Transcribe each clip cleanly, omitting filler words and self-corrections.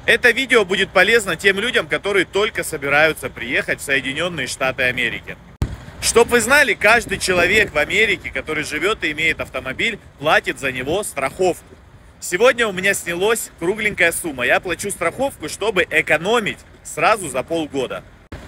Это видео будет полезно тем людям, которые только собираются приехать в Соединенные Штаты Америки. Чтоб вы знали, каждый человек в Америке, который живет и имеет автомобиль, платит за него страховку. Сегодня у меня снялась кругленькая сумма. Я плачу страховку, чтобы экономить сразу за полгода.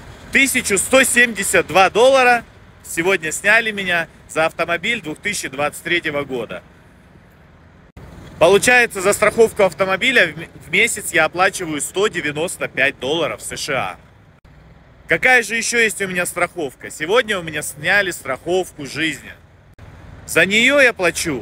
$1172 сегодня сняли меня за автомобиль 2023 года. Получается, за страховку автомобиля в месяц я оплачиваю $195 США. Какая же еще есть у меня страховка? Сегодня у меня сняли страховку жизни. За нее я плачу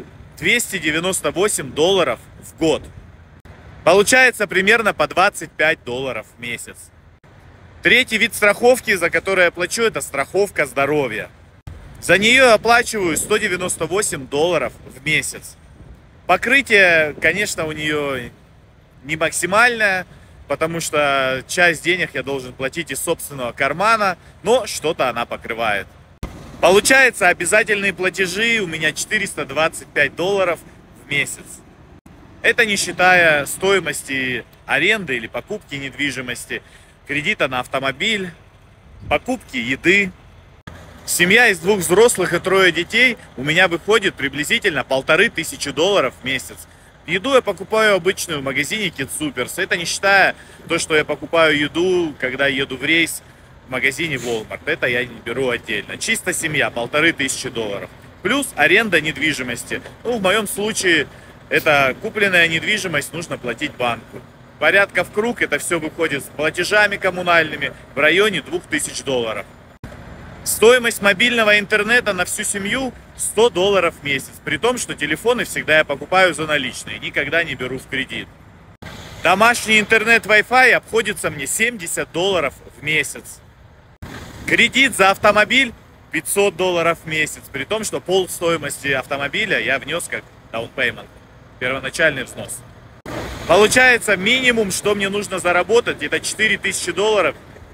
$298 в год. Получается примерно по $25 в месяц. Третий вид страховки, за который я плачу, это страховка здоровья. За нее я оплачиваю $198 в месяц. Покрытие, конечно, у нее не максимальное, потому что часть денег я должен платить из собственного кармана, но что-то она покрывает. Получается, обязательные платежи у меня $425 в месяц. Это не считая стоимости аренды или покупки недвижимости, кредита на автомобиль, покупки еды. Семья из 2 взрослых и 3 детей у меня выходит приблизительно $1500 в месяц. Еду я покупаю обычную в магазине Kids Supers. Это не считая то, что я покупаю еду, когда еду в рейс в магазине Walmart. Это я не беру отдельно. Чисто семья, $1500. Плюс аренда недвижимости. Ну, в моем случае, это купленная недвижимость, нужно платить банку. Порядка в круг это все выходит с платежами коммунальными в районе $2000. Стоимость мобильного интернета на всю семью $100 в месяц. При том, что телефоны всегда я покупаю за наличные, никогда не беру в кредит. Домашний интернет Wi-Fi обходится мне $70 в месяц. Кредит за автомобиль $500 в месяц. При том, что пол стоимости автомобиля я внес как down payment, первоначальный взнос. Получается, минимум, что мне нужно заработать, это $4000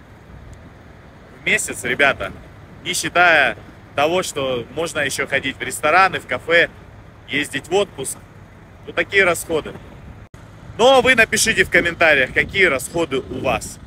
в месяц, ребята. Не считая того, что можно еще ходить в рестораны, в кафе, ездить в отпуск. Вот такие расходы. Но вы напишите в комментариях, какие расходы у вас.